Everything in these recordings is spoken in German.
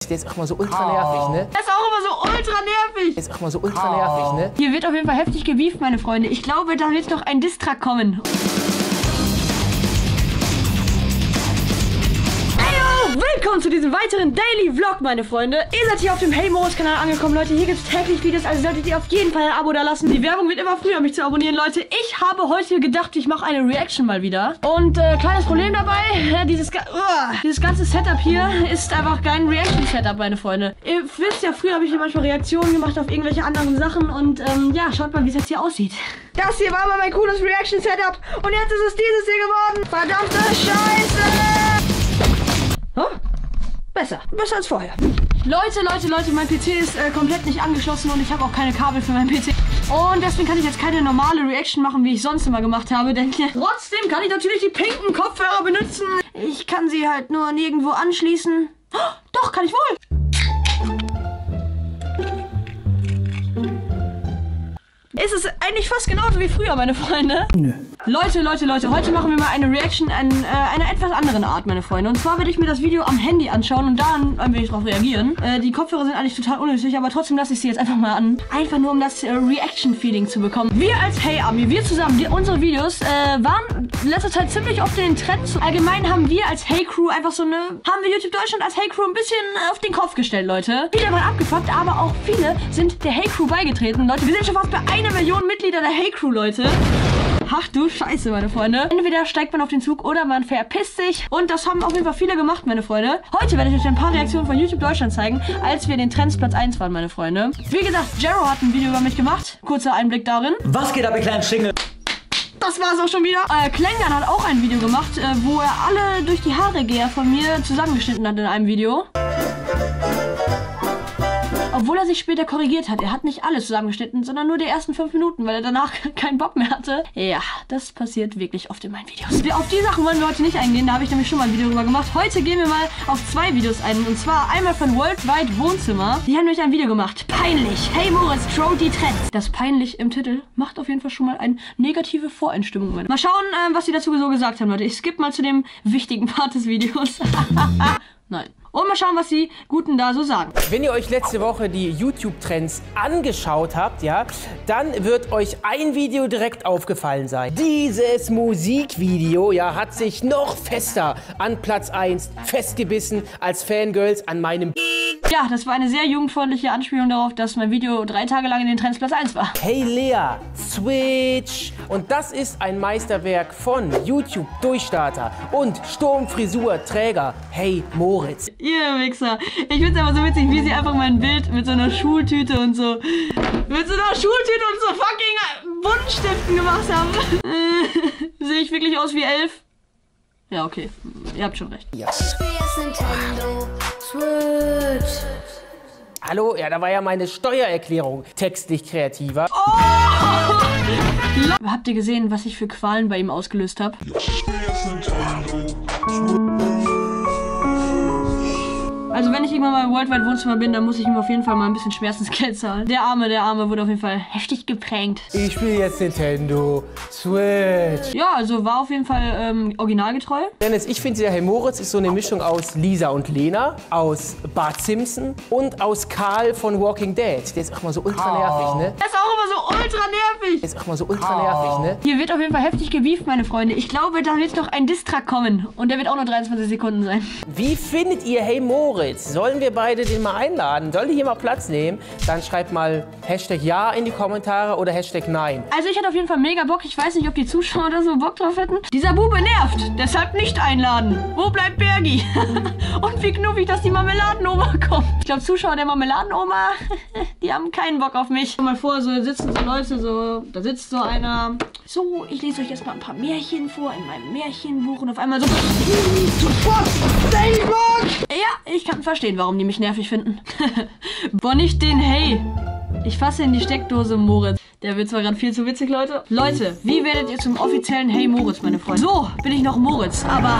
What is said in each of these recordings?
Der ist auch mal so ultra nervig, ne? Der ist auch immer so ultra nervig. Der ist auch mal so ultra nervig, ne? Hier wird auf jeden Fall heftig gewieft, meine Freunde. Ich glaube, da wird noch ein Distrack kommen. Willkommen zu diesem weiteren Daily Vlog, meine Freunde. Ihr seid hier auf dem Hey Moritz Kanal angekommen, Leute. Hier gibt es täglich Videos, also solltet ihr auf jeden Fall ein Abo da lassen. Die Werbung wird immer früher, mich zu abonnieren, Leute. Ich habe heute gedacht, ich mache eine Reaction mal wieder. Und kleines Problem dabei, dieses ganze Setup hier ist einfach kein Reaction-Setup, meine Freunde. Ihr wisst ja, früher habe ich hier manchmal Reaktionen gemacht auf irgendwelche anderen Sachen. Und ja, schaut mal, wie es jetzt hier aussieht. Das hier war mal mein cooles Reaction-Setup. Und jetzt ist es dieses hier geworden. Verdammte Scheiße! Huh? Besser als vorher. Leute, mein PC ist komplett nicht angeschlossen und ich habe auch keine Kabel für meinen PC. Und deswegen kann ich jetzt keine normale Reaction machen, wie ich sonst immer gemacht habe, denn trotzdem kann ich natürlich die pinken Kopfhörer benutzen. Ich kann sie halt nur nirgendwo anschließen. Oh, doch, kann ich wohl. Ist es eigentlich fast genauso wie früher, meine Freunde? Nö. Leute, heute machen wir mal eine Reaction an einer etwas anderen Art, meine Freunde. Und zwar werde ich mir das Video am Handy anschauen und dann werde ich darauf reagieren. Die Kopfhörer sind eigentlich total unnötig, aber trotzdem lasse ich sie jetzt einfach mal an. Einfach nur, um das Reaction-Feeling zu bekommen. Wir als Hey Army, wir zusammen, unsere Videos waren in letzter Zeit ziemlich oft in den Trends. Allgemein haben wir als Hey Crew einfach haben wir YouTube Deutschland als Hey Crew ein bisschen auf den Kopf gestellt, Leute. Viele waren abgefuckt, aber auch viele sind der Hey Crew beigetreten. Leute, wir sind schon fast bei 1 Million Mitglieder der Hey Crew, Leute. Ach du Scheiße, meine Freunde. Entweder steigt man auf den Zug oder man verpisst sich. Und das haben auf jeden Fall viele gemacht, meine Freunde. Heute werde ich euch ein paar Reaktionen von YouTube Deutschland zeigen, als wir in den Trends Platz 1 waren, meine Freunde. Wie gesagt, Jero hat ein Video über mich gemacht. Kurzer Einblick darin. Was geht ab, ihr kleinen Schinkel? Das war's auch schon wieder. Klängern hat auch ein Video gemacht, wo er alle durch die Haare-Geher von mir zusammengeschnitten hat in einem Video. Obwohl er sich später korrigiert hat. Er hat nicht alles zusammengeschnitten, sondern nur die ersten 5 Minuten, weil er danach keinen Bock mehr hatte. Ja, das passiert wirklich oft in meinen Videos. Auf die Sachen wollen wir heute nicht eingehen, da habe ich nämlich schon mal ein Video drüber gemacht. Heute gehen wir mal auf 2 Videos ein. Und zwar einmal von Worldwide Wohnzimmer. Die haben nämlich ein Video gemacht. Peinlich. Hey Moritz, trollt die Trends. Das peinlich im Titel macht auf jeden Fall schon mal eine negative Voreinstimmung. Mal schauen, was die dazu so gesagt haben, Leute. Ich skippe mal zu dem wichtigen Part des Videos. Nein. Und mal schauen, was die Guten da so sagen. Wenn ihr euch letzte Woche die YouTube-Trends angeschaut habt, ja, dann wird euch ein Video direkt aufgefallen sein. Dieses Musikvideo, ja, hat sich noch fester an Platz 1 festgebissen als Fangirls an meinem... Ja, das war eine sehr jugendfreundliche Anspielung darauf, dass mein Video 3 Tage lang in den Trends Platz 1 war. Hey Lea, Switch. Und das ist ein Meisterwerk von YouTube-Durchstarter und Sturmfrisur-Träger Hey Moritz. Ihr Wichser. Ich find's einfach so witzig, wie sie einfach mein Bild mit so einer Schultüte und so fucking Buntstiften gemacht haben. Sehe ich wirklich aus wie 11? Ja, okay. Ihr habt schon recht. Ja. Hallo? Ja, da war ja meine Steuererklärung textlich kreativer. Oh! Habt ihr gesehen, was ich für Qualen bei ihm ausgelöst habe? Also wenn ich irgendwann mal im Worldwide Wohnzimmer bin, dann muss ich ihm auf jeden Fall mal ein bisschen Schmerzensgeld zahlen. Der Arme wurde auf jeden Fall heftig geprankt. Ich spiele jetzt Nintendo Switch. Ja, also war auf jeden Fall originalgetreu. Dennis, ich finde, der Hey Moritz ist so eine Mischung aus Lisa und Lena, aus Bart Simpson und aus Karl von Walking Dead. Der ist auch mal so ultra nervig, ne? Der ist auch immer so ultra nervig. Der ist auch mal so ultra nervig, ne? Hier wird auf jeden Fall heftig gewieft, meine Freunde. Ich glaube, da wird noch ein Distrack kommen. Und der wird auch nur 23 Sekunden sein. Wie findet ihr Hey Moritz? Sollen wir beide den mal einladen? Sollen die hier mal Platz nehmen? Dann schreibt mal Hashtag Ja in die Kommentare oder Hashtag Nein. Also ich hätte auf jeden Fall mega Bock. Ich weiß nicht, ob die Zuschauer da so Bock drauf hätten. Dieser Bube nervt. Deshalb nicht einladen. Wo bleibt Bergi? Und wie knuffig, dass die Marmeladenoma kommt. Ich glaube, Zuschauer der Marmeladenoma, die haben keinen Bock auf mich. Mal vor, so sitzen so Leute, so, da sitzt so einer. So, ich lese euch jetzt mal ein paar Märchen vor in meinem Märchenbuch und auf einmal so. Ja, ich kann verstehen, warum die mich nervig finden. Boah, nicht den Hey. Ich fasse in die Steckdose Moritz. Der wird zwar gerade viel zu witzig, Leute. Leute, wie werdet ihr zum offiziellen Hey Moritz, meine Freunde? So, bin ich noch Moritz, aber...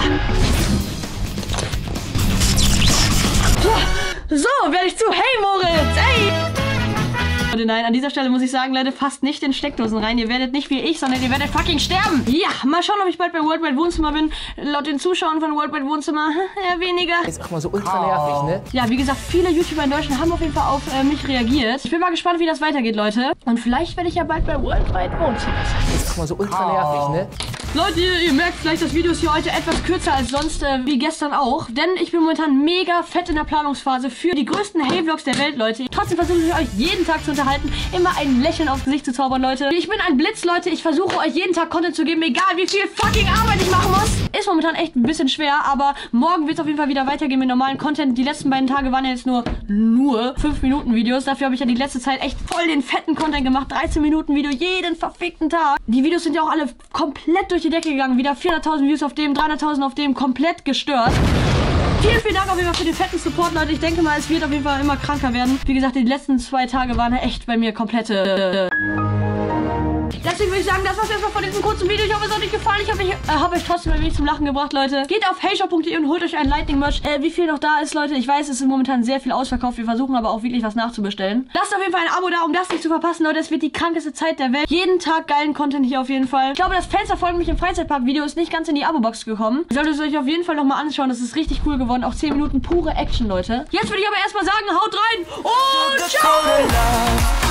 So, werde ich zu Hey Moritz, ey! Nein, an dieser Stelle muss ich sagen, Leute, fasst nicht in Steckdosen rein. Ihr werdet nicht wie ich, sondern ihr werdet fucking sterben. Ja, mal schauen, ob ich bald bei Worldwide Wohnzimmer bin. Laut den Zuschauern von Worldwide Wohnzimmer eher weniger. Ist auch mal so ultra nervig, ne? Ja, wie gesagt, viele YouTuber in Deutschland haben auf jeden Fall auf mich reagiert. Ich bin mal gespannt, wie das weitergeht, Leute. Und vielleicht werde ich ja bald bei Worldwide Wohnzimmer sein. Ist auch mal so ultra nervig, ne? Leute, ihr merkt vielleicht, das Video ist hier heute etwas kürzer als sonst, wie gestern auch. Denn ich bin momentan mega fett in der Planungsphase für die größten Hey-Vlogs der Welt, Leute. Trotzdem versuche ich euch jeden Tag zu unterhalten, immer ein Lächeln aufs Gesicht zu zaubern, Leute. Ich bin ein Blitz, Leute. Ich versuche euch jeden Tag Content zu geben, egal wie viel fucking Arbeit ich machen muss. Ist momentan echt ein bisschen schwer, aber morgen wird es auf jeden Fall wieder weitergehen mit normalen Content. Die letzten beiden Tage waren ja jetzt nur 5-Minuten-Videos. Dafür habe ich ja die letzte Zeit echt voll den fetten Content gemacht. 13-Minuten-Video jeden verfickten Tag. Die Videos sind ja auch alle komplett durch die Decke gegangen. Wieder 400.000 Views auf dem, 300.000 auf dem, komplett gestört. Vielen Dank auf jeden Fall für den fetten Support, Leute. Ich denke mal, es wird auf jeden Fall immer kranker werden. Wie gesagt, die letzten 2 Tage waren echt bei mir komplette... Deswegen würde ich sagen, das war's erstmal von diesem kurzen Video. Ich hoffe, es hat euch gefallen. Ich hoffe, ich habe euch trotzdem ein wenig zum Lachen gebracht, Leute. Geht auf heyshop.de und holt euch ein Lightning-Merch. Wie viel noch da ist, Leute, ich weiß, es ist momentan sehr viel ausverkauft. Wir versuchen aber auch wirklich was nachzubestellen. Lasst auf jeden Fall ein Abo da, um das nicht zu verpassen, Leute. Es wird die krankeste Zeit der Welt. Jeden Tag geilen Content hier auf jeden Fall. Ich glaube, das Fenster folgen mich im Freizeitpark-Video ist nicht ganz in die Abo-Box gekommen. Ihr solltet es euch auf jeden Fall nochmal anschauen. Das ist richtig cool geworden. Auch 10 Minuten pure Action, Leute. Jetzt würde ich aber erstmal sagen, haut rein und ciao!